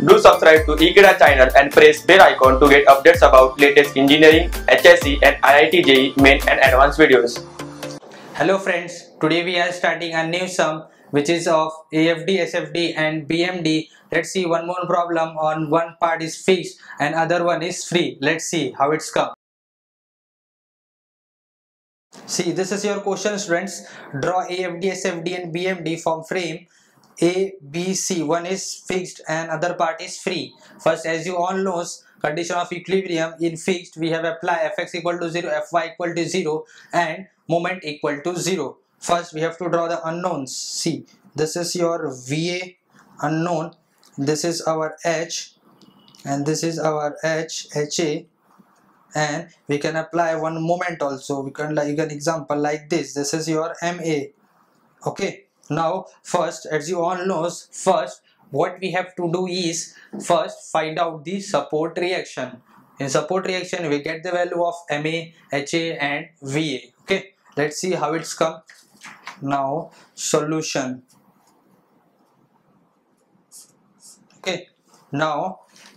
Do subscribe to Ekeeda channel and press bell icon to get updates about latest engineering, HSC and IIT JEE main and advanced videos. Hello friends, today we are starting a new sum which is of AFD, SFD and BMD. Let's see one more problem on one part is fixed and other one is free. Let's see how it's come. See, this is your question, students. Draw AFD, SFD and BMD from frame A, B, C. One is fixed and other part is free. First, as you all know, condition of equilibrium in fixed, we have apply fx equal to 0, fy equal to 0 and moment equal to 0. First, we have to draw the unknowns. See, this is your VA unknown, this is our H and this is our HA, and we can apply one moment also. We can like an example like this. This is your MA. Okay. Now first, as you all know, first what we have to do is first find out the support reaction. In support reaction we get the value of MA, HA and VA. Okay, let's see how it's come. Now solution. Okay, now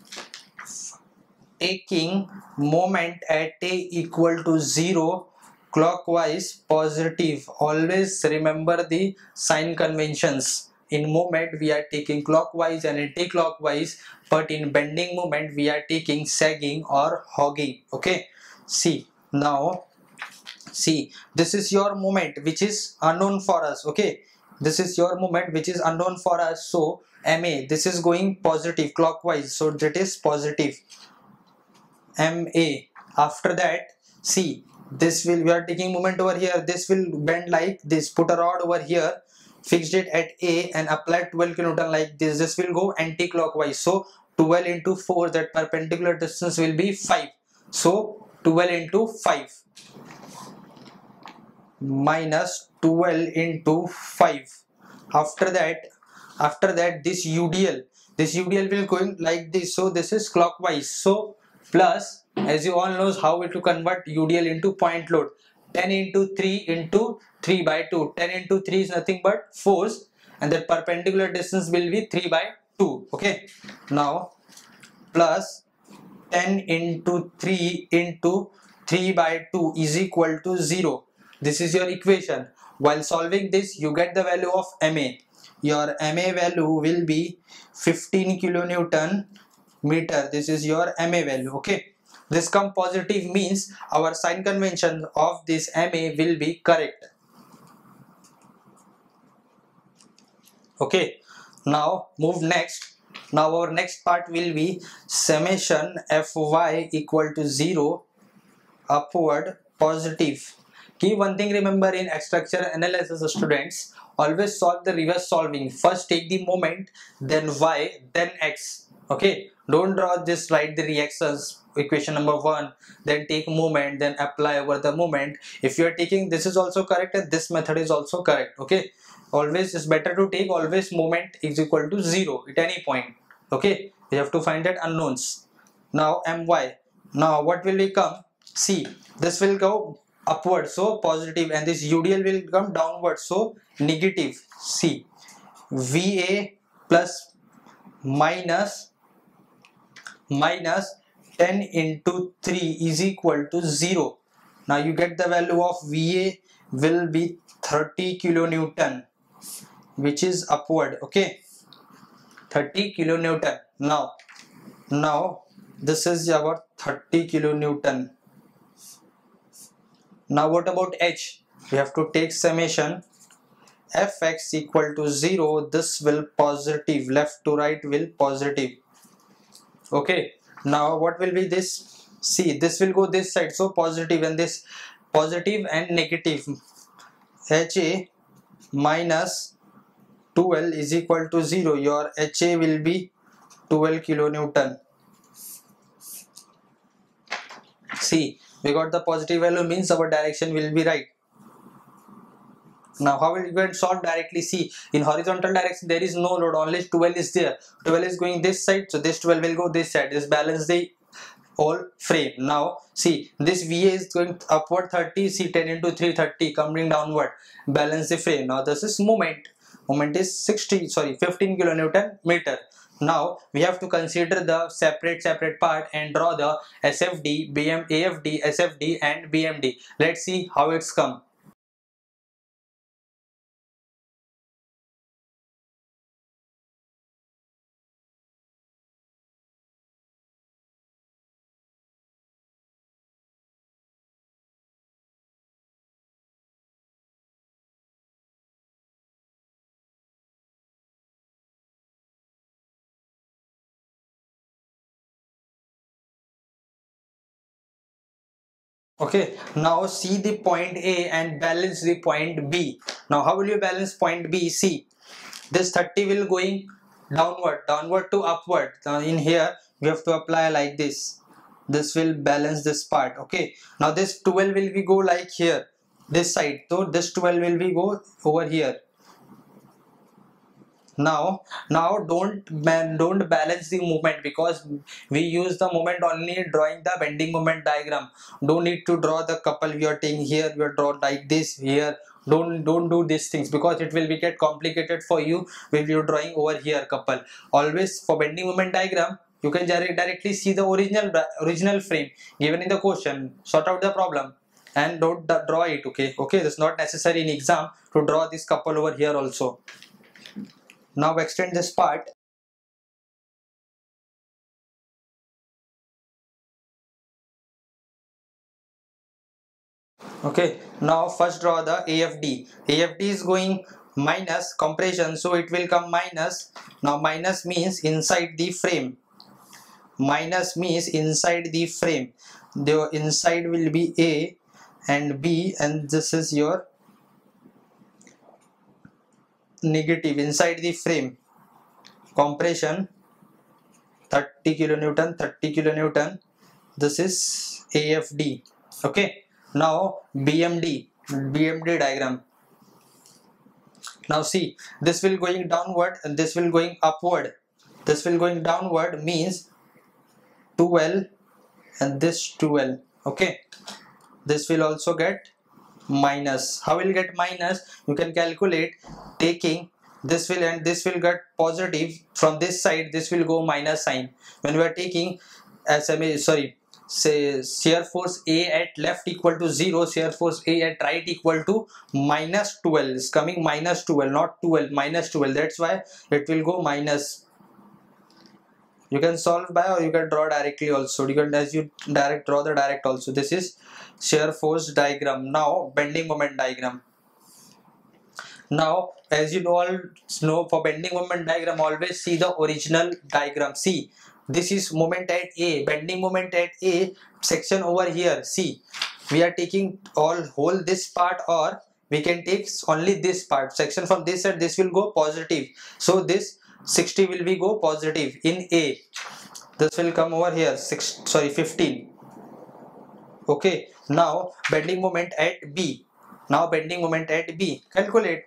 taking moment at A equal to 0 clockwise positive. Always remember the sign conventions. In moment we are taking clockwise and anti-clockwise, but in bending moment we are taking sagging or hogging. Okay, see, now see, this is your moment which is unknown for us. Okay, this is your moment which is unknown for us. So MA, this is going positive clockwise, so that is positive MA. After that, see, this will, we are taking moment over here, this will bend like this. Put a rod over here, fixed it at A and apply 12 kN like this. This will go anti-clockwise, so 12 into 4, that perpendicular distance will be 5. So 12 into 5 minus 12 into 5. After that this UDL will going like this, so this is clockwise. So plus, as you all know how it to convert UDL into point load, 10 into 3 into 3 by 2. 10 into 3 is nothing but force and the perpendicular distance will be 3 by 2. Okay, now plus 10 into 3 into 3 by 2 is equal to 0. This is your equation. While solving this, you get the value of MA. Your MA value will be 15 kilonewton meter. This is your MA value. Okay, this come positive means our sign convention of this MA will be correct. Okay, now move next. Now our next part will be summation Fy equal to 0 upward positive. Keep one thing remember in structure analysis, students, always solve the reverse solving. First take the moment, then y, then x. Okay, don't draw this, write the reactions equation number 1, then take moment, then apply over the moment. If you are taking this is also correct and this method is also correct. Okay, always it's better to take always moment is equal to 0 at any point. Okay, we have to find that unknowns. Now my, now what will become? See, this will go upward, so positive, and this UDL will come downward, so negative. See, VA plus minus 10 into 3 is equal to 0. Now you get the value of VA will be 30 kilonewton, which is upward. Okay, 30 kilonewton. Now this is our 30 kilonewton. Now what about H? We have to take summation Fx equal to 0. This will positive, left to right will positive. Okay, now what will be this? See, this will go this side, so positive, and this positive and negative. HA minus 12 is equal to 0. Your HA will be 12 kilonewton. See, we got the positive value, means our direction will be right. Now how will you go and solve directly? See, in horizontal direction there is no load, only 12 is there. 12 is going this side, so this 12 will go this side. This balance the whole frame. Now see, this VA is going upward 30, see 10 into 3 30 coming downward, balance the frame. Now this is moment is 15 kilonewton meter. Now we have to consider the separate part and draw the SFD, AFD, SFD and BMD. Let's see how it's come. Okay, now see the point A and balance the point B. Now how will you balance point B? See, this 30 will going downward to upward. Now in here we have to apply like this will balance this part. Okay, now this 12 will be go like here, this side, so this 12 will be go over here. Now don't balance the movement, because we use the moment only drawing the bending moment diagram. Don't need to draw the couple we are taking here, we are draw like this here. Don't do these things, because it will be get complicated for you when you are drawing over here couple. Always for bending moment diagram you can directly see the original frame given in the question, sort out the problem and don't draw it. Okay, it's not necessary in exam to draw this couple over here also. Now extend this part. Okay, now first draw the AFD. AFD is going minus compression, so it will come minus. Now minus means inside the frame. Minus means inside the frame. The inside will be A and B, and this is your negative inside the frame. Compression 30 kilonewton, 30 kilonewton. This is AFD. Okay, now BMD diagram. Now see, this will going downward and this will going upward. This will going downward means 12 and this 12. Okay, this will also get minus. How will get minus? You can calculate taking this will and this will get positive. From this side this will go minus sign. When we are taking say shear force A at left equal to 0, shear force A at right equal to minus 12. Is coming minus 12, not 12, minus 12. That's why it will go minus. You can solve by, or you can draw directly also. You can, as you draw the direct also. This is shear force diagram. Now bending moment diagram. Now as you all know, for bending moment diagram always see the original diagram. See, this is moment at A, bending moment at A, section over here. See, we are taking whole this part, or we can take only this part. Section from this side, this will go positive. So this 60 will be go positive in A. This will come over here 15. Okay, now bending moment at B. Now bending moment at B. Calculate.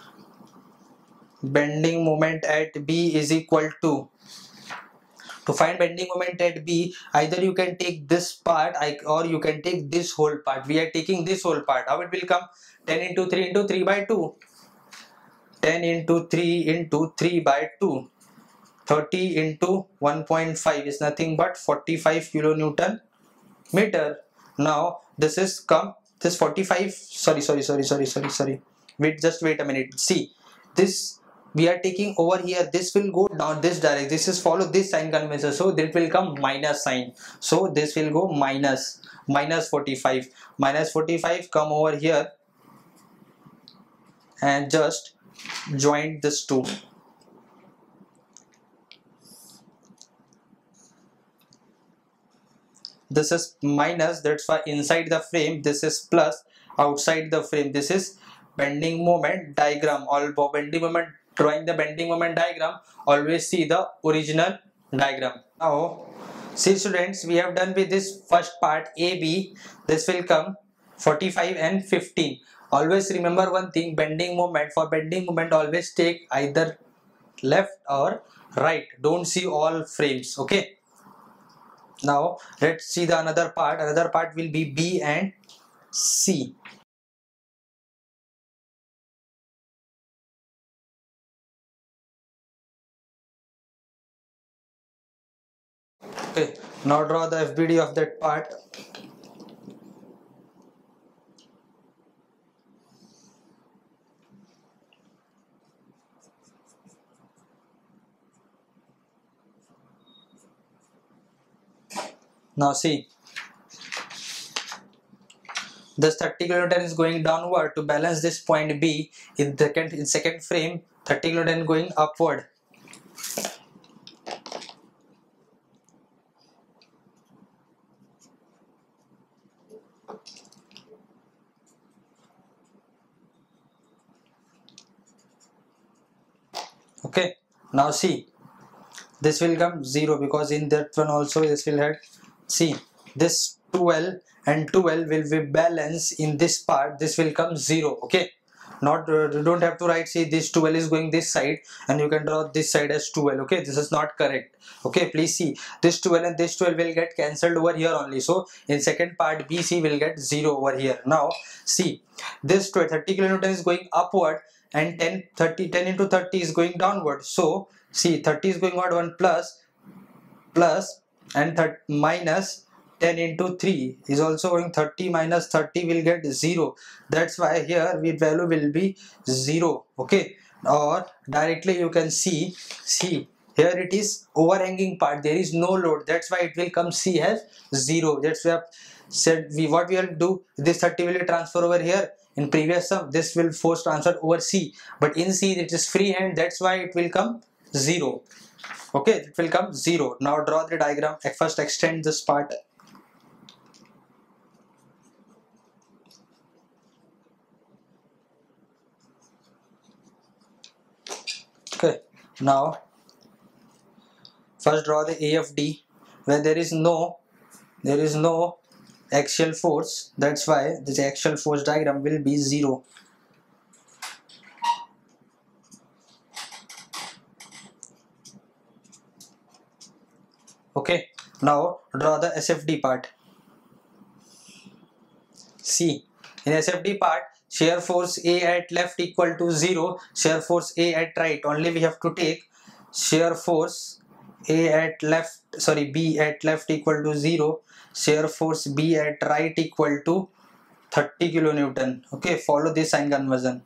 Bending moment at B is equal to find bending moment at B, either you can take this part or you can take this whole part. We are taking this whole part. How it will come? 10 into 3 into 3 by 2. 10 into 3 into 3 by 2. 30 into 1.5 is nothing but 45 kilonewton meter. Now this is come, this 45, sorry. Wait a minute. See, this we are taking over here, this will go down this direction. This is follow this sign convention, so that will come minus sign. So this will go minus 45. Minus 45 come over here and just join this two. This is minus, that's why inside the frame this is plus, outside the frame this is bending moment diagram. All bending moment, drawing the bending moment diagram, always see the original diagram. Now see students, we have done with this first part AB. This will come 45 and 15. Always remember one thing, bending moment, for bending moment always take either left or right. Don't see all frames. Okay, now let's see the another part. Another part will be B and C. Okay, now draw the FBD of that part. Now see, this 30 kN is going downward to balance this point B. In second frame, 30 kN going upward. Okay, now see, this will come 0 because in that one also this will have, see, this 12 and 12 will be balanced in this part, this will come 0. Okay, not you don't have to write, see, this 12 is going this side and you can draw this side as 12. Okay, this is not correct. Okay, please see, this 12 and this 12 will get cancelled over here only, so in second part BC will get 0 over here. Now see, this 30 kN is going upward and 10 into 30 is going downward. So see, 30 is going out, 1 plus and minus 10 into 3 is also going 30 minus 30 will get 0. That's why here value will be 0. Okay, or directly you can see here it is overhanging part, there is no load, that's why it will come C as 0. That's why said what we will do, this 30 will transfer over here. In previous sum this will force transfer over C, but in C it is freehand, that's why it will come 0. Okay, it will come 0. Now draw the diagram. First extend this part. Okay, now first draw the AFD where there is no axial force, that's why this axial force diagram will be 0. Okay, now draw the SFD part. See, in SFD part, shear force A at left equal to 0, shear force A at right, only we have to take shear force B at left equal to 0, shear force B at right equal to 30 kilonewton. Okay, follow this sign conversion.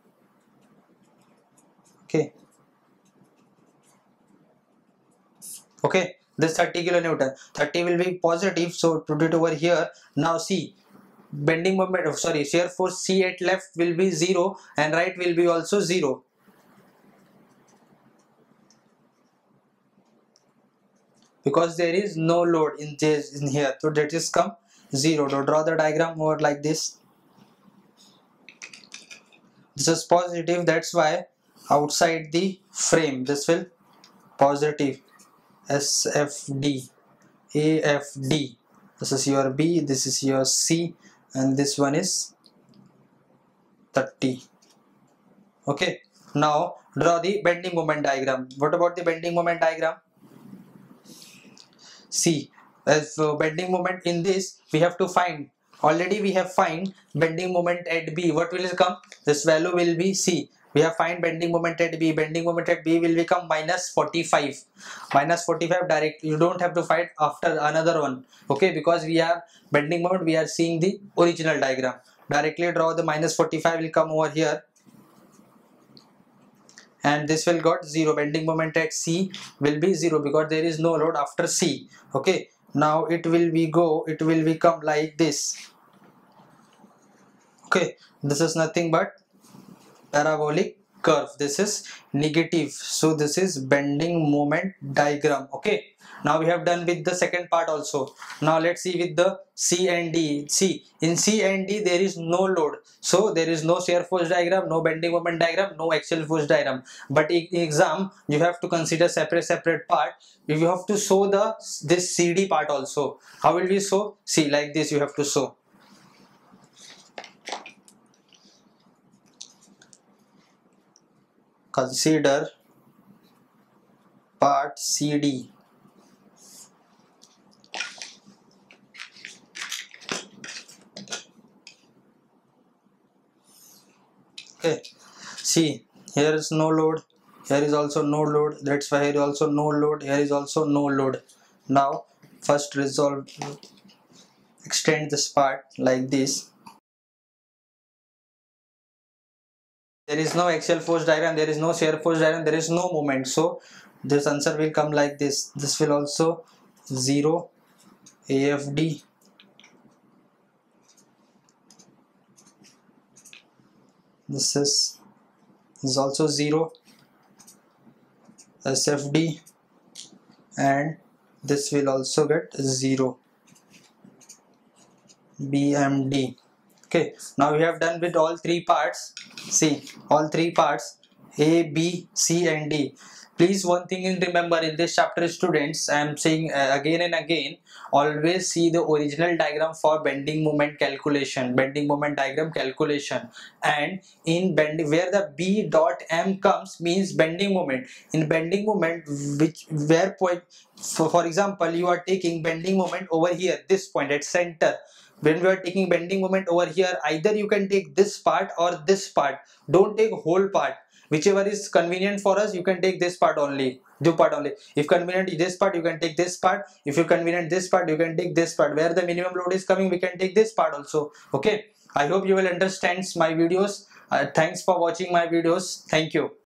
Okay, this 30 kilonewton, 30 will be positive, so put it over here. Now see, bending moment, shear force C at left will be 0 and right will be also 0. Because there is no load in here, so that is come 0. So draw the diagram over like this. This is positive, that's why outside the frame this will positive. SFD, AFD. This is your B, this is your C, and this one is 30. Okay, now draw the bending moment diagram. What about the bending moment diagram? See, as bending moment in this we have to find, already we have find bending moment at B. What will come? This value will be C. We have find bending moment at B. Bending moment at B will become minus 45. Minus 45 direct. You don't have to find after another one. Okay, because we have bending moment, we are seeing the original diagram. Directly draw the minus 45 will come over here. And this will got 0. Bending moment at C will be 0 because there is no load after C. Okay, now it will become like this. Okay, this is nothing but parabolic curve. This is negative, so this is bending moment diagram. Okay, now we have done with the second part also. Now let's see with the C and D. See, in C and D there is no load, so there is no shear force diagram, no bending moment diagram, no axial force diagram. But in exam you have to consider separate part. You have to show this CD part also. How will we show? See, like this you have to show. Consider part CD. Okay, see, here is no load, here is also no load, that's why here is also no load, here is also no load. Now first resolve, extend this part like this. There is no axial force diagram, there is no shear force diagram, there is no moment, so this answer will come like this. This will also 0 AFD, this is also 0 SFD, and this will also get 0 BMD. Okay, now we have done with all three parts. See, all three parts A, B, C and D. Please, one thing in remember in this chapter, students, I am saying again and again, always see the original diagram for bending moment calculation, bending moment diagram calculation, and in bending where the B dot M comes means bending moment. In bending moment, which where point, for example, you are taking bending moment over here, this point at center. When we are taking bending moment over here, either you can take this part or this part. Don't take whole part. Whichever is convenient for us, you can take this part only, if convenient this part, you can take this part. If you convenient this part, you can take this part. Where the minimum load is coming, we can take this part also. Okay, I hope you will understand my videos. Thanks for watching my videos. Thank you.